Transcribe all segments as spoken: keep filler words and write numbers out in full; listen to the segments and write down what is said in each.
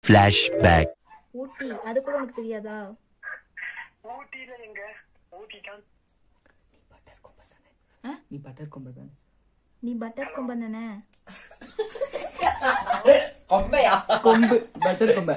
Flashback. ஊட்டி அது கூட உனக்கு தெரியாதா? ஊட்டில எங்க ஊட்டி தான். நீ பட்டர் கொம்பை தானே? நீ பட்டர் கொம்பன் தானே? கொம்பையா? கொம்பு பட்டர் கொம்பை.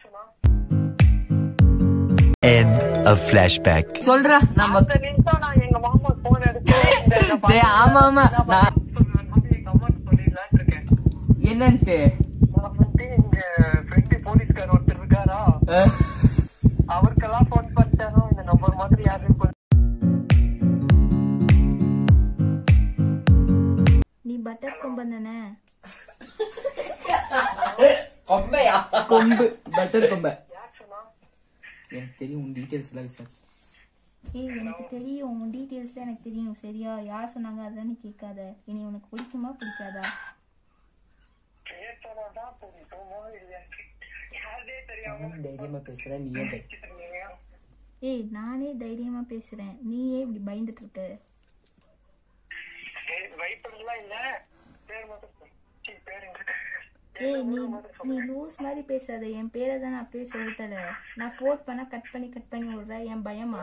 End of flashback. சொல்றா நம்ம நான் எங்க மாமா போன் எடுத்து டேய் ஆமா ஆமா நான் எங்க அம்மா சொல்லிடலான்னு இருக்கேன். என்னன்ட்டு நான் வந்து எங்க ஃப்ரெண்டு போலீஸ்கார் ஒருத்தர் இருக்காரா, அவருக்கெல்லாம் போன் பண்ணிட்டாரோ இந்த நம்பர் மாதிரி யாருன்னு. நீ பட்டர் கொம்பன் தானே? கொம்பையா? கொம்பு பட்டர் கொம்பை. எனக்கு தெரியும் உன் டீடைல்ஸ் எல்லாம் விசாரிச்சு. ஏய் எனக்கு தெரியும் உன் டீடைல்ஸ் தான் எனக்கு தெரியும் சரியா? யார் சொன்னாங்க அதான் நீ கேட்காத. இனி உனக்கு பிடிக்குமா பிடிக்காதா? தைரியமா பேசுற நீ ஏன்? ஏய் நானே தைரியமா பேசுறேன், நீ ஏன் இப்படி பயந்துட்டு இருக்க? ஏய் நீ நீ லூஸ் மாதிரி பேசாத, என் பேரை தான் நான் அப்படியே சொல்லிட்டல. நான் போட் பண்ணா கட் பண்ணி கட் பண்ணி விடுற, என் பயமா?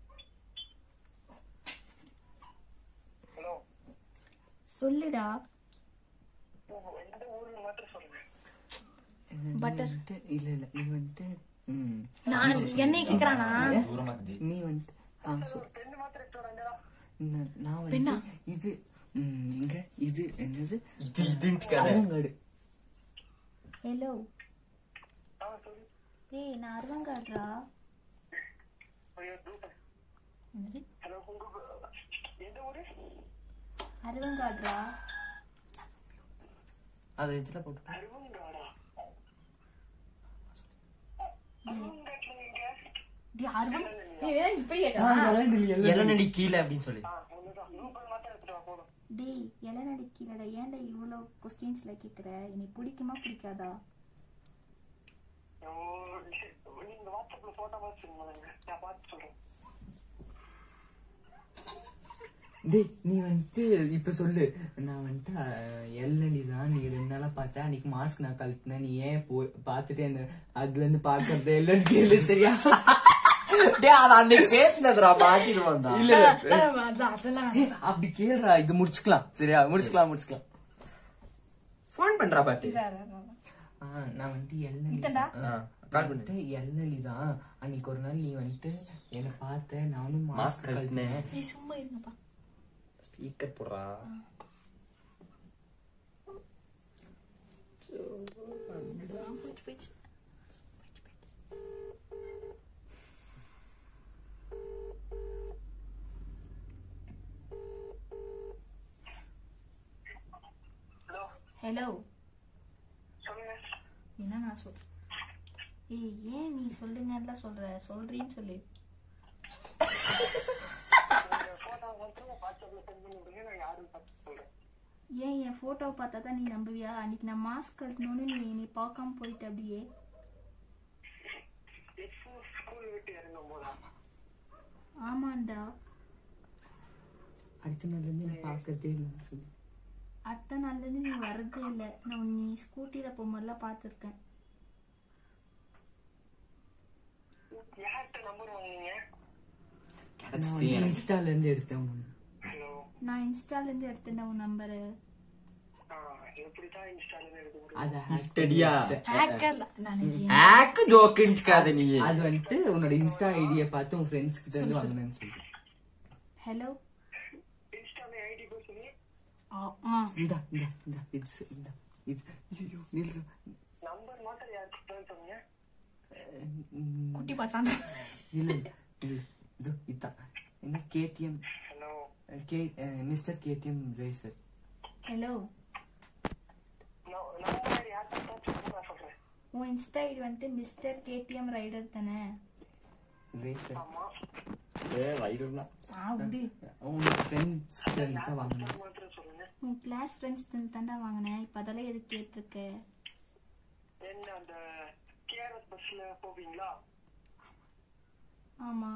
சொல்லுடா. பட்டர் இல்ல இல்ல நீ வந்துட்டு நான் என்னை கேக்குறானா? நீ வந்துட்டு நான் வந்து இது எங்க இது என்னது இது இதுன்னு. ஹலோ ஏய் நான் அருவங்காடுறா. அருவங்காடுறா. அது இதுல போட்டு இளநடி கீழே அப்படின்னு சொல்லி. டேய் இளநடி கீழே ஏன்டா இவ்வளவு கொஸ்டின்ஸ்ல கேக்குற? இனி பிடிக்குமா பிடிக்காதா? டேய் நீ வந்துட்டு இப்ப சொல்லு. நான் வந்துட்டு எல்நடி தான் நீ ரெண்டு நாளா பார்த்தா அன்னைக்கு மாஸ்க் நான் கழட்டினேன், நீ ஏன் போ பாத்துட்டு என்ன அதுல இருந்து பாக்குறது எல்லாம் கேளு சரியா? அப்படி கேளுடா, இது முடிச்சுக்கலாம் சரியா? முடிச்சுக்கலாம் முடிச்சுக்கலாம். போன் பண்றா பாட்டி. நான் வந்து எல்நடி எல்நடி தான் அன்னைக்கு ஒரு நாள் நீ வந்துட்டு என்ன பார்த்த, நானும் மாஸ்க் கழட்டினேன். சும்மா இருங்கப்பா. ஸ்பீக்கர் போடுறா. ஹலோ என்ன நான் சொல்? ஏய் ஏன் நீ சொல்லுங்க சொல்ற? சொல்றேன்னு சொல்லு. ஏன் என் போட்டோவை பார்த்தா தான் நீ நம்புவியா? அன்னைக்கு நான் மாஸ்க் கட்டணும்னு நீ நீ பார்க்காம போயிட்ட அப்படியே. ஆமாண்டா. அடுத்த நாள்ல இருந்து நான் பாக்குறதே இல்லைன்னு சொல்லி. அடுத்த நாள்ல இருந்து நீ வர்றதே இல்லை. நான் நீ ஸ்கூட்டில போகும்போதெல்லாம் பார்த்துருக்கேன். இன்ஸ்டால இருந்து எடுத்தேன். நான் இன்ஸ்டால இருந்து எடுத்தேன் உன் நம்பரு. அது வந்துட்டு உன்னோட இன்ஸ்டா ஐடியை பார்த்து உன் ஃப்ரெண்ட்ஸ் கிட்ட இருந்து வாங்கினேன்னு சொல்லி. ஹலோ குட்டி பாச்சான் இல்ல இது இதான் என்ன கேடிஎம் கே மிஸ்டர் கேடிஎம் ரேசர். ஹலோ உன் இன்ஸ்டா ஐடி வந்து மிஸ்டர் கேடிஎம் ரைடர் தானே? ரேசர் ஏ ரைடர்னா ஆவுடி. உன் ஃப்ரெண்ட்ஸ் கிட்ட தான் வாங்குனேன். உன் கிளாஸ் ஃப்ரெண்ட்ஸ் தான்டா வாங்குனேன். இப்ப அதெல்லாம் எதுக்கு கேட்டிருக்க? என்ன அந்த கேஆர்எஸ் பஸ்ல போவீங்களா? ஆமா.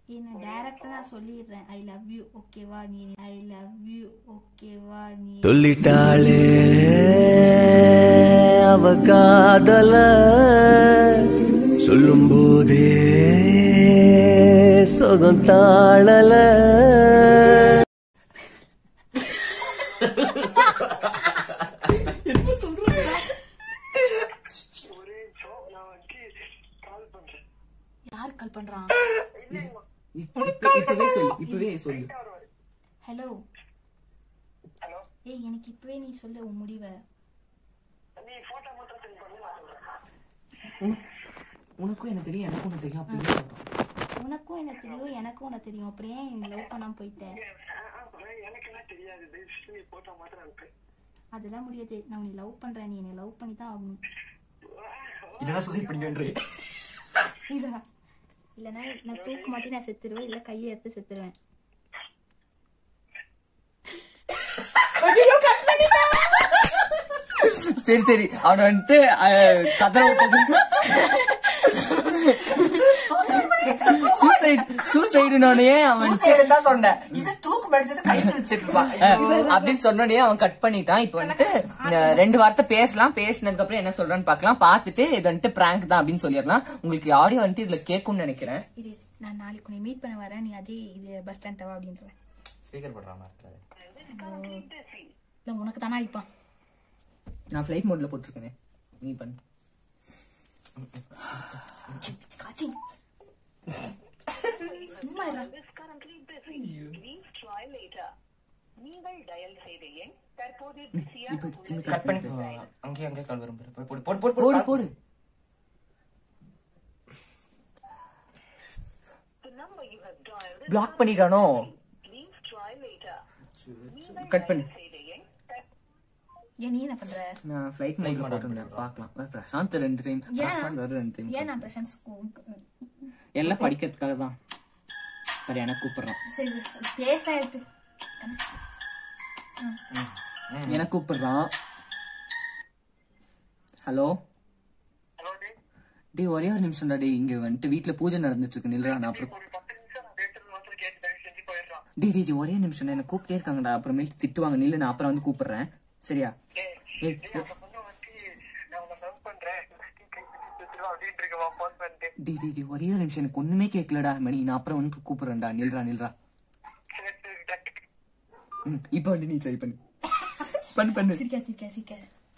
என்ன டைரக்டா நான் சொல்லிடுறேன் ஐ லவ் யூ ஓகேவா நீ ஐ லவ் யூ ஓகேவா நீ சொல்லிட்டாளே அவ காதல சொல்லும் போதே சொகம் தாழல என்ன சொல்ற யார் கால் பண்றான் இப்பவே சொல்லு இப்பவே சொல்லு ஹலோ ஹலோ ஏய் எனக்கு இப்பவே நீ சொல்லு உன் முடிவை நீ போட்டோ மட்டும் சென்ட் பண்ணு உனக்கும் என்ன தெரியும் எனக்கும் உனக்கு தெரியும் அப்படி உனக்கும் என்ன தெரியும் எனக்கும் உனக்கு தெரியும் அப்புறம் ஏன் நீ லவ் பண்ணாம போயிட்டேன் எனக்கு எல்லாம் தெரியாது நீ போட்டோ மட்டும் அனுப்பு அதெல்லாம் முடியாது நான் உன்னை லவ் பண்றேன் நீ என்னை லவ் பண்ணி தான் ஆகணும் இதெல்லாம் சூசைட் பண்ணிக்கன்றே இதா இல்லைன்னா நான் தூக்கு மாட்டி நான் செத்துருவேன் இல்லை கையை எடுத்து செத்துருவேன் சரி சரி அவனை வந்துட்டு கதற விட்டது சூசைட் சூசைடுனோடனே அவன் சொன்னேன் இது தூக்கு படிச்சது கையில வச்சிருப்பான் அப்படின்னு சொன்னோடனே அவன் கட் பண்ணிட்டான். இப்ப வந்துட்டு ரெண்டு வார்த்தை பேசலாம், பேசினதுக்கு அப்புறம் என்ன சொல்றான்னு பாக்கலாம், பாத்துட்டு இது வந்துட்டு பிராங்க் தான் அப்படின்னு சொல்லிடலாம். உங்களுக்கு ஆடியோ வந்துட்டு இதுல கேட்கும்னு நினைக்கிறேன். இது நான் நாளைக்கு உன்னை மீட் பண்ண வரேன், நீ அதே இது பஸ் ஸ்டாண்ட் வா அப்படின்ற ஸ்பீக்கர் போடுறான். இல்ல உனக்கு தானே அடிப்பான். நான் ஃபிளைட் மோட்ல போட்டிருக்கேன், நீ பண்ணு. காச்சி சும்மா இரு. கட் பண்ணி அங்கே அங்கே கால் வரும். போடு போடு போடு போடு போடு. பிளாக் பண்ணிட்டானோ? கட் பண்ணு. ஏன் நீ என்ன பண்ற? நான் ஃளைட் மோட்ல போட்டுறேன், பார்க்கலாம். பிரசாந்த் ரெண்டு டைம் பிரசாந்த் வர ரெண்டு டைம். ஏன் நான் பிரசாந்த் எல்லாம் படிக்கிறதுக்காக தான். சரி எனக்கு கூப்பிடுறான். சரி பேஸ்டா எடுத்து எனக்கு கூப்பிடுறான். ஹலோ டேய் ஒரே ஒரு நிமிஷம் டா. டேய் இங்க வந்துட்டு வீட்டுல பூஜை நடந்துட்டு இருக்கு, நில்றா. நான் அப்புறம் டேய் டேய் ஒரே நிமிஷம், என்ன கூப்பிட்டே இருக்காங்கடா, அப்புறமேட்டு திட்டுவாங்க, நில்லு. நான் அப்புறம் வந்து கூப்பிடுறேன், சரியா? டேய் டேய் ஒரே ஒரு நிமிஷம், எனக்கு ஒண்ணுமே கேட்கலடா மணி. நான் அப்புறம் வந்து கூப்பிடுறேன்டா, நில்றா நில்றா. இப்ப வந்து நீ சரி பண்ணு பண்ணு பண்ணு. சிரிக்க சிரிக்க சிரிக்க.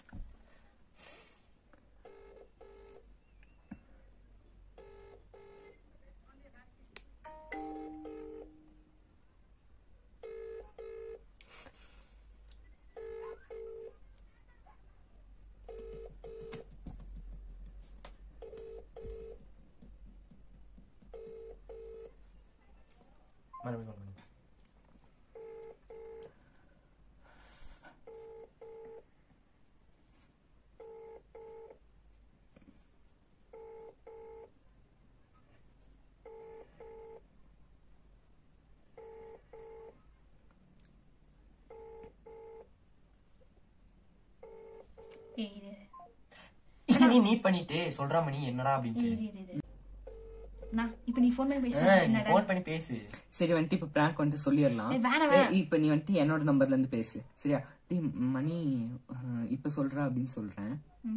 நீ மீட் பண்ணிட்டு சொல்றா மணி என்னடா அப்படின்னு. நான் இப்ப நீ ஃபோன் பண்ணி பேசு. நீ ஃபோன் பண்ணி பேசு. சரி வந்துட்டு இப்ப பிராங்க் வந்து சொல்லிரலாம். இப்ப நீ வந்துட்டு என்னோட நம்பர்ல இருந்து பேசு, சரியா? டேய் மணி இப்ப சொல்றா அப்படின்னு சொல்றேன்.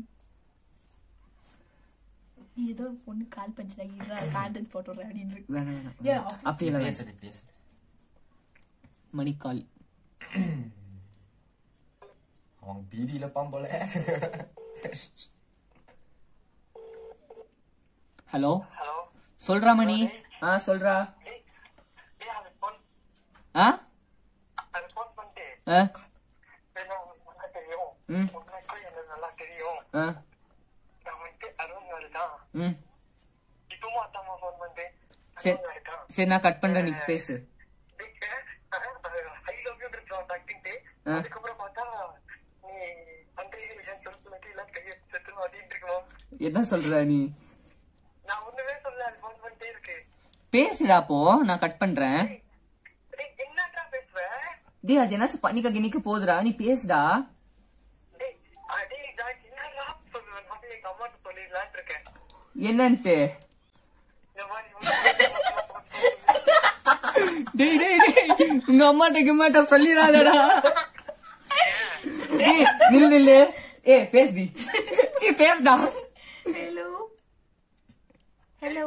நீ ஏதோ பொண்ணு கால் பஞ்சல இதா கார்டு போட்டுற அப்படின்னு. வேணாம் வேணாம் அப்படி எல்லாம் பேசு பேசு. மணி கால். அவன் பீதியில பாம்போல. ஹலோ சொல்றா மணி. ஆ சொல்றா. ஆ சரி நான் கட் பண்றேன், நீ பேசு. என்ன சொல்ற நீ? பேசுடா போ, நான் கட் பண்றேன். டேய் அது என்னாச்சும் பண்ணிக்க கிணிக்க போதுடா, நீ பேசுடா. என்னன்ட்டு டேய் டேய் டேய் உங்க அம்மாட்ட கிம்மாட்ட சொல்லிடாதடா. டேய் நில்லு நில்லு. ஏ பேசுடி. சீ பேசுடா. ஹலோ ஹலோ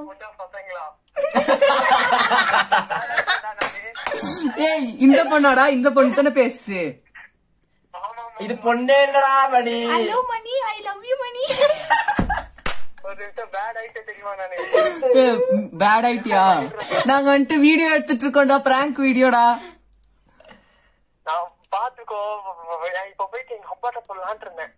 ஏய் இந்த பொண்ணாடா, இந்த பொண்ணு தானே பேசுச்சு. இது பொண்ணே இல்லடா Mani. Hello Mani, I love you Mani. Bad idea? நாங்க வந்துட்டு வீடியோ எடுத்துட்டு இருக்கோம்டா, பிராங்க் வீடியோடா. பாத்துக்கோ, இப்ப போயிட்டு எங்க அப்பாட்ட சொல்லலான் இருந்தேன்.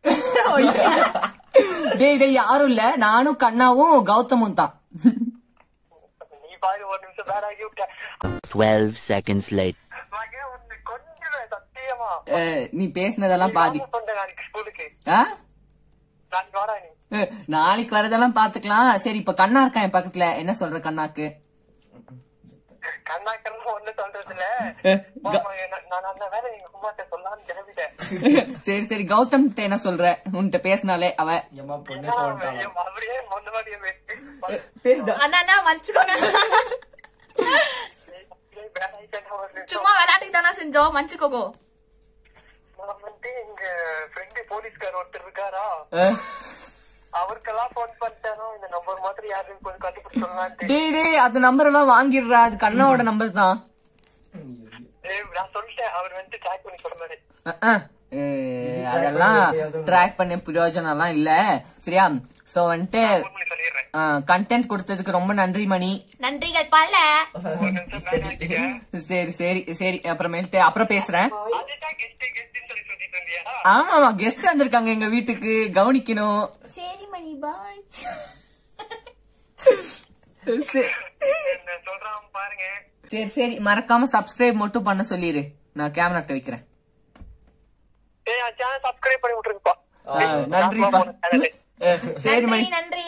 டேய் டேய் யாரும் இல்ல, நானும் கண்ணாவும் கௌதமும் தான். நீ பாரு ஒரு நிமிஷம் பேட் ஆகி விட்ட. twelve seconds later. கொஞ்சம் சத்தியமா நீ பேசினதெல்லாம் பாதி. ஸ்கூலுக்கு ஆ நான் வாடா நீ. நாளைக்கு வரதெல்லாம் பாத்துக்கலாம். சரி இப்ப கண்ணா இருக்கான் என் பக்கத்துல, என்ன சொல்ற கண்ணாக்கு? கண்ணாக்கன்னு ஒண்ணு சொல்றது இல்ல, நான் அந்த வேலை எங்க அம்மாட்ட சொல்லலாம்னு கிளம்பிட்டேன். சரி சரி கௌதம் என்ன சொல்ற? உன்கிட்ட பேசினாலே அவ அப்படியே முன்ன மாதிரியே பேசுடா. அண்ணா மன்னிச்சுக்கோங்க, சும்மா விளையாட்டுக்கு தானே செஞ்சோம், மன்னிச்சுக்கோங்க. நான் வந்து எங்க ஃப்ரெண்டு போலீஸ்கார் ஒருத்தர் இருக்காரா, அவருக்கெல்லாம் போன் பண்ணிட்டாரோ இந்த நம்பர் மாதிரி யாருன்னு கொஞ்சம் கண்டுபிடிச்சு சொல்லலாம். டேய் டேய் அந்த நம்பர் எல்லாம் வாங்கிடுறா, அது கண்ணாவோட நம்பர் தான். நான் சொல்லிட்டேன், அவர் வந்து ட்ராக் பண்ணி சொல்றாரு. அதெல்லாம் ட்ராக் பண்ண பிரயோஜனம் எல்லாம் இல்ல, சரியா? சோ வந்துட்டு கண்டென்ட் கொடுத்ததுக்கு ரொம்ப நன்றி மணி. நன்றிகள் பல. சரி சரி சரி அப்புறமேட்டு அப்புறம் பேசுறேன். ஆமா ஆமா கெஸ்ட் வந்திருக்காங்க எங்க வீட்டுக்கு, கவனிக்கணும். சரி மணி பாய். சொல்றான் பாருங்க. சரி சரி மறக்காம சப்ஸ்கிரைப் மட்டும் பண்ண சொல்லிரு, நான் கேமரா கிட்ட வைக்கிறேன். சப்ஸ்கிரைப் பண்ணி விட்டுருப்பா. நன்றிப்பா. சரி மணி நன்றி.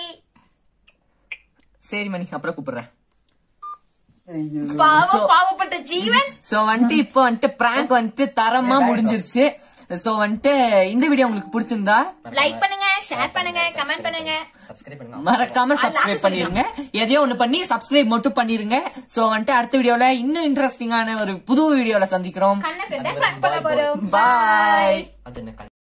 சரி மணி அப்புறம் கூப்பிடுறேன். பாவப்பட்ட ஜீவன். சோ வந்துட்டு இப்போ வந்துட்டு பிராங்க் வந்துட்டு தரமா முடிஞ்சிருச்சு. சோ வந்துட்டு இந்த வீடியோ உங்களுக்கு பிடிச்சிருந்தா லைக் பண்ணுங்க, ஷேர் பண்ணுங்க, கமெண்ட் பண்ணுங்க, மறக்காம சப்ஸ்கிரைப் பண்ணிருங்க. எதையோ ஒண்ணு பண்ணி சப்ஸ்கிரைப் மட்டும் பண்ணிருங்க. சோ வந்துட்டு அடுத்த வீடியோல இன்னும் இன்ட்ரெஸ்டிங்கான ஒரு புது வீடியோல சந்திக்கிறோம். பாய்.